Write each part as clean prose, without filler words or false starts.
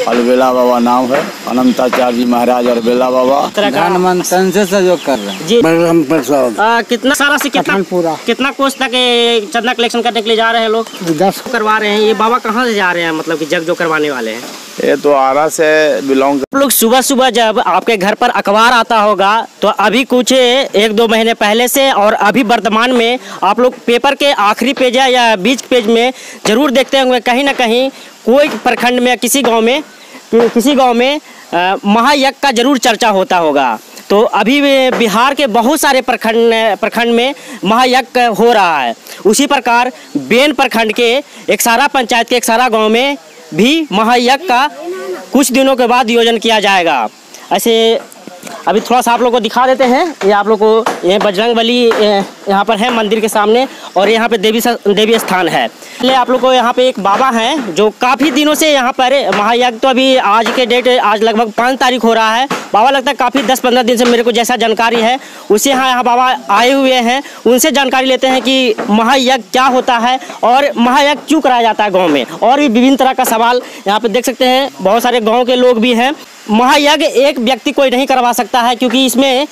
अलबेला बाबा नाम है, अनंताचार्य जी महाराज अलबेला बाबा। धन मन तन से सहयोग कर रहे हैं जी। कितना सारा से कितना कोस तक चंदा कलेक्शन करने के लिए जा रहे हैं लोग? 10 करवा रहे हैं। ये बाबा कहाँ से जा रहे हैं, मतलब कि जग जो करवाने वाले हैं? ये तो आरा से बिलोंग। आप लोग सुबह सुबह जब आपके घर पर अखबार आता होगा तो अभी कुछ 1-2 महीने पहले से और अभी वर्तमान में आप लोग पेपर के आखिरी पेज या बीच पेज में जरूर देखते होंगे, कहीं ना कहीं कोई प्रखंड में किसी गांव में महायज्ञ का जरूर चर्चा होता होगा। तो अभी बिहार के बहुत सारे प्रखंड में महायज्ञ हो रहा है। उसी प्रकार बेन प्रखंड के एकसारा पंचायत के एकसारा गांव में भी महायज्ञ का कुछ दिनों के बाद आयोजन किया जाएगा। ऐसे अभी थोड़ा सा आप लोग को दिखा देते हैं। ये आप लोग को ये बजरंगबली यहाँ पर है मंदिर के सामने, और यहाँ पे देवी स्थान है। पहले आप लोग को यहाँ पे एक बाबा हैं जो काफ़ी दिनों से यहाँ पर महायज्ञ, तो अभी आज के डेट आज लगभग 5 तारीख हो रहा है। बाबा लगता है काफ़ी 10-15 दिन से मेरे को जैसा जानकारी है उससे यहाँ बाबा आए हुए हैं। उनसे जानकारी लेते हैं कि महायज्ञ क्या होता है और महायज्ञ क्यों कराया जाता है गाँव में, और भी विभिन्न तरह का सवाल यहाँ पे देख सकते हैं। बहुत सारे गाँव के लोग भी हैं। महायज्ञ एक व्यक्ति कोई नहीं करवा सकता है, क्योंकि इसमें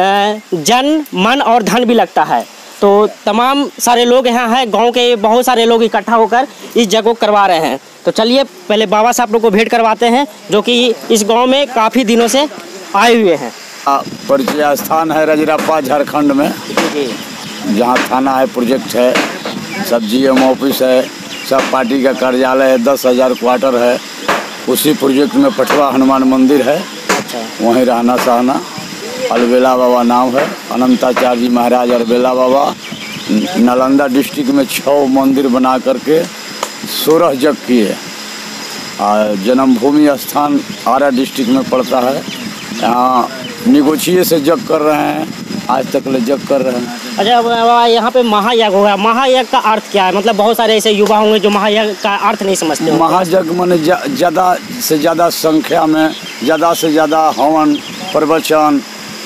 जन मन और धन भी लगता है। तो तमाम सारे लोग यहाँ हैं, गांव के बहुत सारे लोग इकट्ठा होकर इस जगह को करवा रहे हैं। तो चलिए पहले बाबा साहब लोग को भेंट करवाते हैं, जो कि इस गांव में काफ़ी दिनों से आए हुए हैं। परिचय स्थान है रजरप्पा झारखंड में, जहाँ थाना है, प्रोजेक्ट है, सब GM ऑफिस है, सब पार्टी का कार्यालय है, 10,000 क्वार्टर है। उसी प्रोजेक्ट में पटवा हनुमान मंदिर है। अच्छा। वहीं रहना सहना। अलबेला बाबा नाम है, अनंताचार्य जी महाराज अलबेला बाबा। नालंदा डिस्ट्रिक्ट में 6 मंदिर बना करके 16 यज्ञ किए। जन्मभूमि स्थान आरा डिस्ट्रिक्ट में पड़ता है। यहाँ निगोचिए से यज्ञ कर रहे हैं, आज तक ले यज्ञ कर रहे हैं। अच्छा बाबा, यहाँ पे महायज्ञ होगा, महायज्ञ का अर्थ क्या है? मतलब बहुत सारे ऐसे युवा होंगे जो महायज्ञ का अर्थ नहीं समझते। महायज्ञ माने ज़्यादा से ज़्यादा संख्या में ज़्यादा से ज़्यादा हवन, प्रवचन,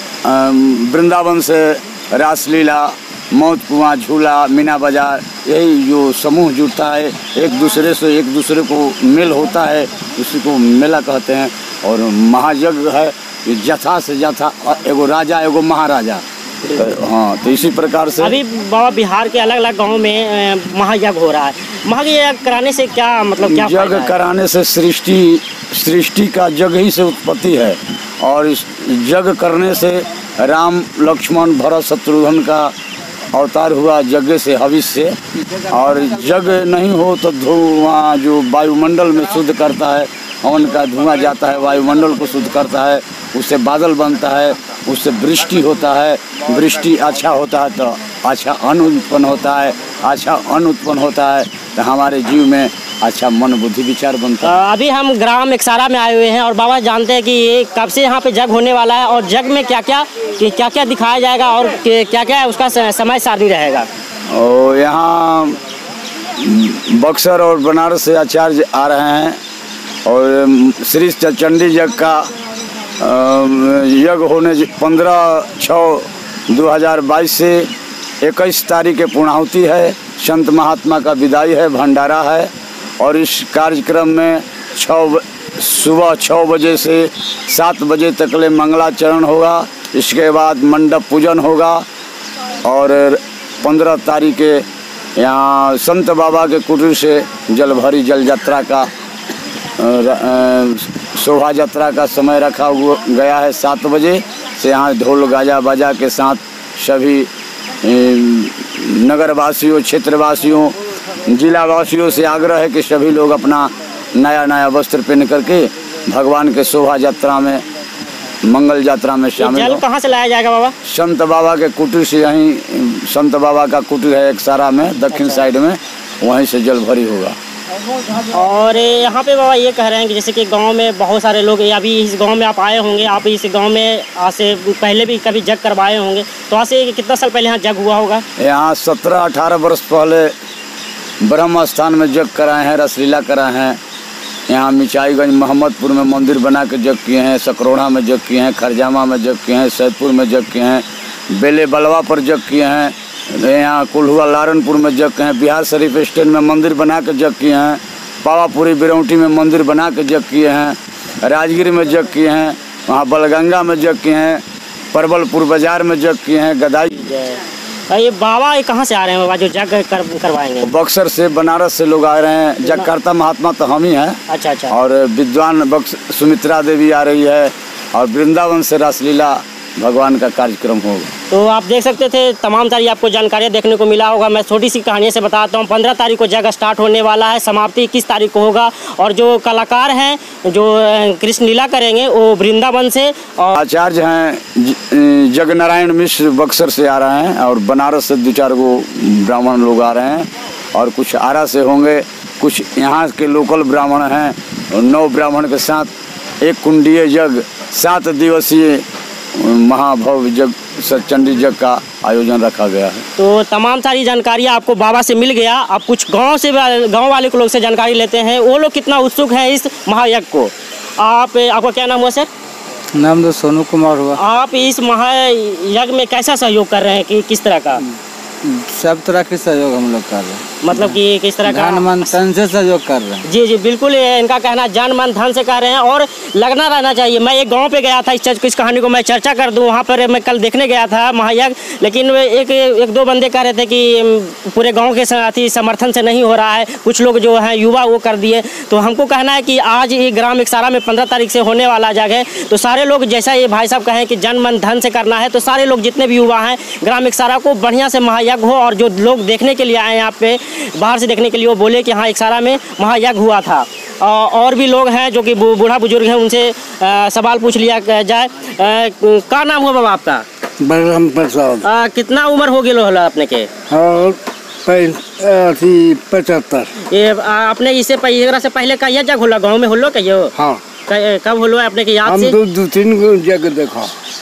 वृंदावन से रासलीला, मौत कुआं, झूला, मीना बाजार, यही जो समूह जुड़ता है एक दूसरे से, एक दूसरे को मेल होता है, उसी को मेला कहते हैं। और महायज्ञ है जथा से जथा, एगो राजा एगो महाराजा। हाँ, तो इसी प्रकार से अभी बाबा बिहार के अलग अलग गाँव में महायज्ञ हो रहा है। महायज्ञ कराने से क्या मतलब क्या यज्ञ कराने से सृष्टि का यज्ञ ही से उत्पत्ति है, और इस यज्ञ करने से राम लक्ष्मण भरत शत्रुघ्न का अवतार हुआ यज्ञ से, हविष्य से। और यज्ञ नहीं हो तो धुआं जो वायुमंडल में शुद्ध करता है, हवन का धुआं जाता है, वायुमंडल को शुद्ध करता है, उससे बादल बनता है, उससे वृष्टि होता है, वृष्टि अच्छा होता है तो अच्छा अन्न उत्पन्न होता है, अच्छा अन्न उत्पन्न होता है तो हमारे जीव में अच्छा मन बुद्धि विचार बनता है। अभी हम ग्राम एकसारा में आए हुए हैं और बाबा जानते हैं कि ये कब से यहाँ पे जग होने वाला है, और जग में क्या क्या दिखाया जाएगा और क्या क्या उसका समय सारणी रहेगा। और यहाँ बक्सर और बनारस से आचार्य आ रहे हैं, और श्री चंडी यज्ञ का यज्ञ होने 15/6/2022 से 21 तारीख के पूर्णाहुति है। संत महात्मा का विदाई है, भंडारा है। और इस कार्यक्रम में सुबह 6 बजे से 7 बजे तक ले मंगलाचरण होगा। इसके बाद मंडप पूजन होगा, और 15 तारीख के यहाँ संत बाबा के कुटीर से जलभरी जल यात्रा का शोभा यात्रा का समय रखा गया है। 7 बजे से यहाँ ढोल गाजा बाजा के साथ सभी नगरवासियों, क्षेत्रवासियों, जिलावासियों से आग्रह है कि सभी लोग अपना नया वस्त्र पहन करके भगवान के शोभा यात्रा में, मंगल यात्रा में शामिल हो। जल कहाँ से लाया जाएगा बाबा? संत बाबा के कुटीर से, यहीं संत बाबा का कुटीर है एकसारा में, दक्षिण साइड में, वहीं से जल भरी होगा। और यहाँ पे बाबा ये कह रहे हैं कि जैसे कि गांव में बहुत सारे लोग, अभी इस गांव में आप आए होंगे, आप इस गांव में आज से पहले भी कभी जग करवाए होंगे, तो आज से कितना साल पहले यहाँ जग हुआ होगा? यहाँ 17-18 वर्ष पहले ब्रह्म स्थान में जग कराए हैं, रसलीला कराए हैं। यहाँ मिचाईगंज मोहम्मदपुर में मंदिर बना के जग किए हैं, सकरोड़ा में जग किए हैं, खरजामा में जग किए हैं, सैदपुर में जग किए हैं, बेले बलवा पर जग किए हैं, यहाँ कुल्हुआ लारनपुर में जग किए हैं, बिहार शरीफ स्टैंड में मंदिर बना के जग किए हैं, पावापुरी बिरौटी में मंदिर बना के यज्ञ किए हैं, राजगीर में यज्ञ किए हैं, वहाँ बलगंगा में यज्ञ किए हैं, परबलपुर बाजार में यज्ञ किए हैं, गदाई। ये बाबा ये कहाँ से आ रहे हैं बाबा जो यज्ञ करवाएंगे? बक्सर से, बनारस से लोग आ रहे हैं। यज्ञकर्ता महात्मा तो हम ही हैं। अच्छा अच्छा। और विद्वान सुमित्रा देवी आ रही है और वृंदावन से रासलीला भगवान का कार्यक्रम होगा। तो आप देख सकते थे तमाम सारी आपको जानकारियाँ देखने को मिला होगा। मैं छोटी सी कहानी से बताता हूँ। 15 तारीख को जगह स्टार्ट होने वाला है, समाप्ति 21 तारीख को होगा। और जो कलाकार हैं जो कृष्ण लीला करेंगे वो वृंदावन से और आचार्य हैं जगनारायण मिश्र बक्सर से आ रहे हैं और बनारस से 2-4 गो ब्राह्मण लोग आ रहे हैं और कुछ आरा से होंगे, कुछ यहाँ के लोकल ब्राह्मण हैं। 9 ब्राह्मण के साथ एक कुंडीय यज्ञ 7 दिवसीय महाभव्य यज्ञ सचंडी यज्ञ का आयोजन रखा गया है। तो तमाम सारी जानकारियाँ आपको बाबा से मिल गया। अब कुछ गांव वाले लोग से जानकारी लेते हैं, वो लोग कितना उत्सुक हैं इस महायज्ञ को। आपका क्या नाम हुआ सर? नाम तो सोनू कुमार हुआ। आप इस महायज्ञ में कैसा सहयोग कर रहे हैं कि किस तरह का? सब तरह के सहयोग हम लोग कर रहे हैं। मतलब कि किस तरह का? जान मन धन से सहयोग कर रहे हैं। जी जी बिल्कुल, इनका कहना जान मन धन से कर रहे हैं और लगना रहना चाहिए। मैं एक गांव पे गया था, इस कहानी को मैं चर्चा कर दूं। वहाँ पर मैं कल देखने गया था महायज्ञ, लेकिन एक दो बंदे कह रहे थे कि पूरे गाँव के साथी समर्थन से नहीं हो रहा है, कुछ लोग जो हैं युवा वो कर दिए। तो हमको कहना है कि आज ये ग्राम इकसारा में 15 तारीख से होने वाला जगह है, तो सारे लोग जैसा ये भाई साहब कहें कि जन मन धन से करना है, तो सारे लोग जितने भी युवा हैं ग्राम इकसारा को बढ़िया से महायज्ञ हो। और जो लोग देखने के लिए आए यहाँ पे बाहर से देखने के लिए, वो बोले कि हाँ इकसारा में महायज्ञ हुआ था। और भी लोग हैं जो कि बूढ़ा बुजुर्ग हैं, उनसे सवाल पूछ लिया जाए। क्या नाम हुआ बाबा आपका? बलराम प्रसाद। कितना उम्र हो गया अपने के? 75। ये आपने इससे से पहले का यह जग होला गाँव में होलो कहियो? हाँ। कब होलो अपने के याद से? 2-3 गो जग देखा।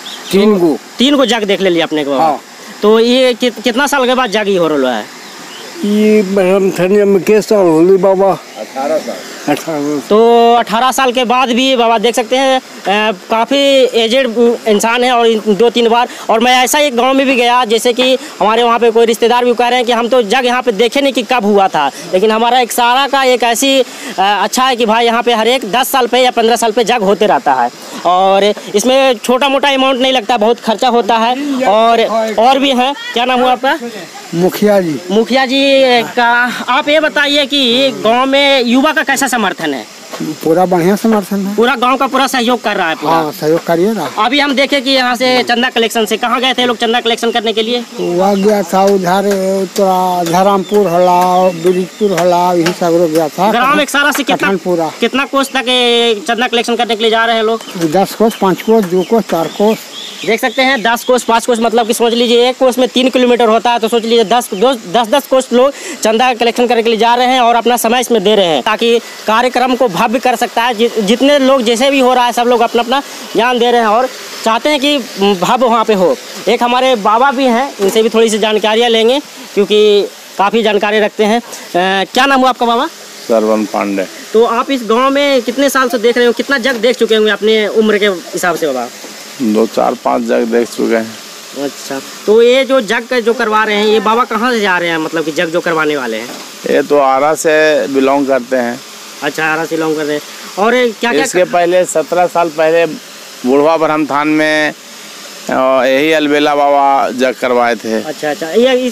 3 गो जग देख ले लिया अपने को। हाँ। तो ये कितना साल के बाद जग ही हो रहा है? ये ब्रह्मथनिया में के साल होली बाबा? 18 साल। 18। तो 18 साल के बाद भी बाबा देख सकते हैं काफ़ी एजेड इंसान है और 2-3 बार। और मैं ऐसा एक गांव में भी गया, जैसे कि हमारे वहाँ पे कोई रिश्तेदार भी कह रहे हैं कि हम तो जग यहाँ पे देखे नहीं कि कब हुआ था, लेकिन हमारा इकसारा का एक ऐसी अच्छा है कि भाई यहाँ पे हर एक 10 साल पे या 15 साल पे जग होते रहता है। और इसमें छोटा मोटा अमाउंट नहीं लगता, बहुत खर्चा होता है। और भी हैं। क्या नाम हुआ आपका? मुखिया जी। मुखिया जी का आप ये बताइए कि गांव में युवा का कैसा समर्थन है? पूरा बढ़िया समर्थन है। पूरा गांव का पूरा सहयोग कर रहा है पूरा? हाँ, सहयोग करिए ना। अभी हम देखे कि यहाँ से चंदा कलेक्शन से कहाँ गए थे लोग चंदा कलेक्शन करने के लिए? वह गया था उधर धरामपुर हला, बिरिजपुर हला, यही सब लोग गया था। ग्राम इकसारा से कितना कोस तक चंदा कलेक्शन करने के लिए जा रहे हैं लोग? 10 कोस, 5 कोस, 2 कोस, 4 कोस। देख सकते हैं 10 कोस, 5 कोस, मतलब कि सोच लीजिए एक कोस में 3 किलोमीटर होता है, तो सोच लीजिए 10 कोस लोग चंदा कलेक्शन करने के लिए जा रहे हैं और अपना समय इसमें दे रहे हैं ताकि कार्यक्रम को भव्य कर सकता है। जितने लोग जैसे भी हो रहा है सब लोग अपना अपना ज्ञान दे रहे हैं और चाहते हैं कि भव्य वहाँ पे हो। एक हमारे बाबा भी हैं, इनसे भी थोड़ी सी जानकारियाँ लेंगे क्योंकि काफ़ी जानकारी रखते हैं। क्या नाम हुआ आपका बाबा? सरवन पांडे। तो आप इस गाँव में कितने साल से देख रहे हो, कितना जग देख चुके होंगे अपने उम्र के हिसाब से बाबा? 2-4-5 जग देख चुके हैं। अच्छा, तो ये जो जग जो करवा रहे हैं ये बाबा कहाँ से जा रहे हैं, मतलब कि जग जो करवाने वाले हैं? ये तो आरा से बिलोंग करते हैं। अच्छा, आरा से बिलोंग करते हैं। और क्या क्या इसके पहले 17 साल पहले बुढ़वा ब्रह्मथान में यही अलबेला बाबा जग करवाए थे। अच्छा अच्छा। ये इस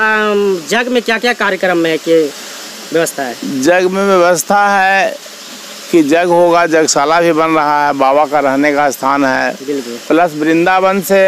जग में क्या क्या कार्यक्रम में की व्यवस्था है? जग में व्यवस्था है कि जग होगा, जगशाला भी बन रहा है, बाबा का रहने का स्थान है, प्लस वृंदावन से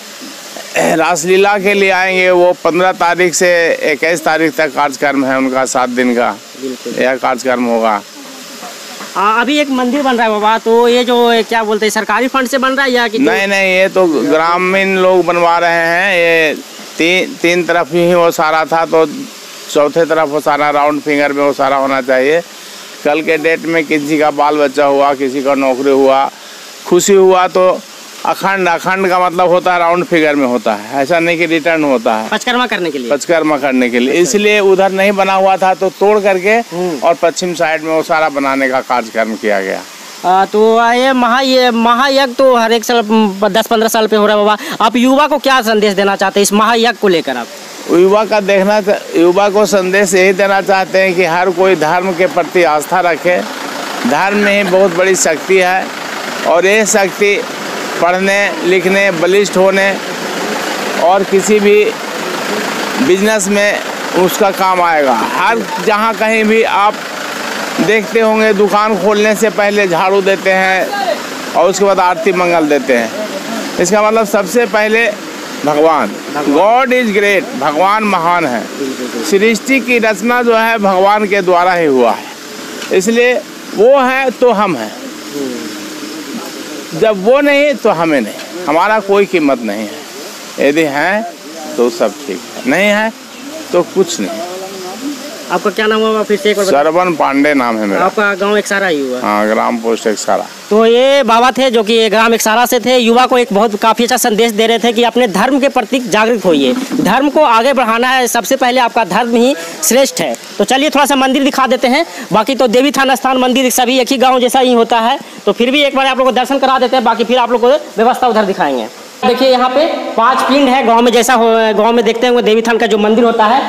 रासलीला के लिए आएंगे वो 15 तारीख से 21 तारीख तक कार्यक्रम है उनका, 7 दिन का यह कार्यक्रम होगा। अभी एक मंदिर बन रहा है बाबा, तो ये जो क्या बोलते हैं सरकारी फंड से बन रहा है या कि? नहीं, ये तो ग्रामीण लोग बनवा रहे हैं। ये 3 तरफ ही वो सारा था, तो चौथे तरफ वो सारा राउंड फिंगर में वो सारा होना चाहिए। कल के डेट में किसी का बाल बच्चा हुआ, किसी का नौकरी हुआ, खुशी हुआ, तो अखंड का मतलब होता है राउंड फिगर में होता है, ऐसा नहीं कि रिटर्न होता है। पंचकर्मा करने के लिए इसलिए उधर नहीं बना हुआ था तो तोड़ करके और पश्चिम साइड में वो सारा बनाने का कार्यक्रम किया गया। तो ये महायज्ञ तो हर एक साल 10-15 साल पे हो रहा है बाबा। आप युवा को क्या संदेश देना चाहते हैं इस महायज्ञ को लेकर? आप युवा को संदेश यही देना चाहते हैं कि हर कोई धर्म के प्रति आस्था रखे। धर्म में ही बहुत बड़ी शक्ति है और ये शक्ति पढ़ने लिखने, बलिष्ठ होने और किसी भी बिजनेस में उसका काम आएगा। हर जहाँ कहीं भी आप देखते होंगे, दुकान खोलने से पहले झाड़ू देते हैं और उसके बाद आरती मंगल देते हैं। इसका मतलब सबसे पहले भगवान, गॉड इज ग्रेट, भगवान महान है। सृष्टि की रचना जो है भगवान के द्वारा ही हुआ है, इसलिए वो है तो हम हैं। जब वो नहीं तो हमें नहीं, हमारा कोई कीमत नहीं है। यदि है तो सब ठीक है, नहीं है तो कुछ नहीं। आपका क्या नाम हुआ फिर से एक बार? श्रवण पांडे नाम है मेरा। आपका गांव एकसारा ही हुआ? हाँ, ग्राम पोस्ट एकसारा। तो ये बाबा थे जो कि ग्राम एकसारा से थे। युवा को एक बहुत काफ़ी अच्छा संदेश दे रहे थे कि अपने धर्म के प्रति जागरूक होइए, धर्म को आगे बढ़ाना है। सबसे पहले आपका धर्म ही श्रेष्ठ है। तो चलिए थोड़ा सा मंदिर दिखा देते हैं। बाकी तो देवी थान स्थान मंदिर सभी एक ही गाँव जैसा ही होता है, तो फिर भी एक बार आप लोग को दर्शन करा देते हैं। बाकी फिर आप लोग को व्यवस्था उधर दिखाएंगे। देखिए यहाँ पे 5 पिंड है गाँव में, जैसा गाँव में देखते होंगे देवी थान का जो मंदिर होता है,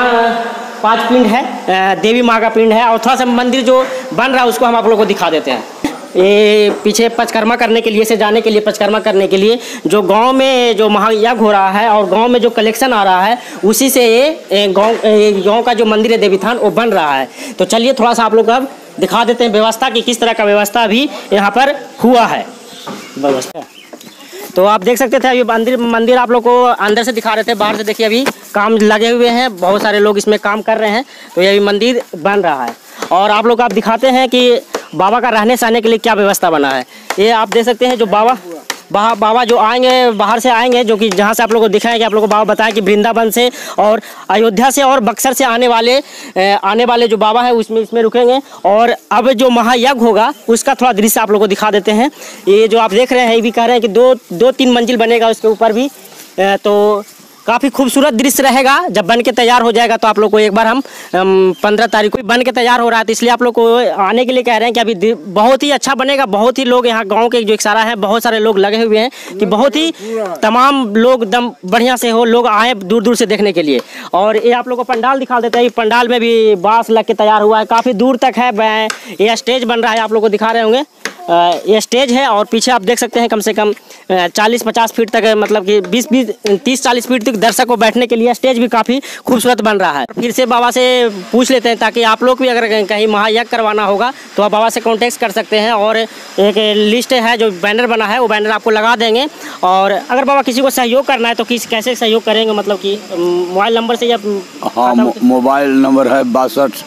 5 पिंड है, देवी माँ का पिंड है। और थोड़ा सा मंदिर जो बन रहा है उसको हम आप लोगों को दिखा देते हैं। ये पीछे पंचकर्मा करने के लिए से जाने के लिए पंचकर्मा करने के लिए जो गांव में जो महायज्ञ हो रहा है और गांव में जो कलेक्शन आ रहा है, उसी से ये गांव का जो मंदिर है देवी थान वो बन रहा है। तो चलिए थोड़ा सा आप लोग अब दिखा देते हैं व्यवस्था की, किस तरह का व्यवस्था भी यहाँ पर हुआ है व्यवस्था। तो आप देख सकते थे अभी मंदिर आप लोग को अंदर से दिखा रहे थे, बाहर से देखिए अभी काम लगे हुए हैं, बहुत सारे लोग इसमें काम कर रहे हैं। तो ये अभी मंदिर बन रहा है और आप लोग आप दिखाते हैं कि बाबा का रहने सहने के लिए क्या व्यवस्था बना है। ये आप देख सकते हैं जो बाबा जो आएंगे, बाहर से आएंगे, जो कि जहाँ से आप लोगों को दिखाएंगे, आप लोगों को बाबा बताएं कि वृंदावन से और अयोध्या से और बक्सर से आने वाले जो बाबा है इसमें रुकेंगे। और अब जो महायज्ञ होगा उसका थोड़ा दृश्य आप लोगों को दिखा देते हैं। ये जो आप देख रहे हैं, ये भी कह रहे हैं कि 2-3 मंजिल बनेगा उसके ऊपर भी, तो काफ़ी खूबसूरत दृश्य रहेगा। जब बन के तैयार हो जाएगा तो आप लोग को एक बार हम 15 तारीख को बन के तैयार हो रहा है, तो इसलिए आप लोग को आने के लिए कह रहे हैं कि अभी बहुत ही अच्छा बनेगा। बहुत ही लोग यहाँ गांव के जो एकसारा है, बहुत सारे लोग लगे हुए हैं कि बहुत ही तमाम लोग एकदम बढ़िया से हो, लोग आए दूर दूर से देखने के लिए। और ये आप लोग को पंडाल दिखा देते हैं। पंडाल में भी बांस लग के तैयार हुआ है, काफ़ी दूर तक है। ये स्टेज बन रहा है, आप लोग को दिखा रहे होंगे, ये स्टेज है। और पीछे आप देख सकते हैं कम से कम 40-50 फीट तक, मतलब कि 30-40 फीट तक दर्शक को बैठने के लिए स्टेज भी काफ़ी खूबसूरत बन रहा है। फिर से बाबा से पूछ लेते हैं, ताकि आप लोग भी अगर कहीं महायज्ञ करवाना होगा तो आप बाबा से कॉन्टेक्ट कर सकते हैं। और एक लिस्ट है, जो बैनर बना है वो बैनर आपको लगा देंगे। और अगर बाबा किसी को सहयोग करना है तो कैसे सहयोग करेंगे, मतलब कि मोबाइल नंबर से या? हाँ, मोबाइल नंबर है 62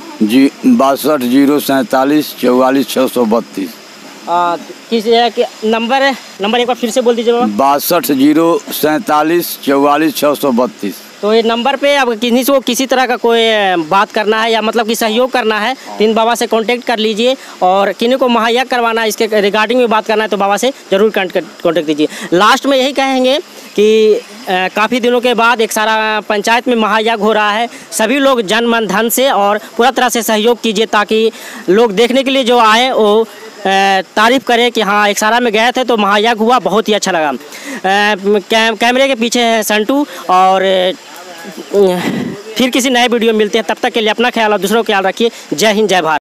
047 44 632। किस नंबर एक बार फिर से बोल दीजिए बाबा। 62 047 44 632। तो ये नंबर पे अब किसी तरह का कोई बात करना है या मतलब कि सहयोग करना है तो इन बाबा से कांटेक्ट कर लीजिए। और किन्हीं को महायज्ञ करवाना है, इसके रिगार्डिंग में बात करना है तो बाबा से ज़रूर कांटेक्ट कीजिए। लास्ट में यही कहेंगे कि काफ़ी दिनों के बाद एकसारा पंचायत में महायज्ञ हो रहा है। सभी लोग जन मन धन से और पूरा तरह से सहयोग कीजिए, ताकि लोग देखने के लिए जो आए वो तारीफ़ करें कि हाँ एकसारा में गए थे तो महायज्ञ हुआ, बहुत ही अच्छा लगा। कैमरे के पीछे है संटू। और फिर किसी नए वीडियो में मिलते हैं, तब तक के लिए अपना ख्याल और दूसरों का ख्याल रखिए। जय हिंद, जय भारत।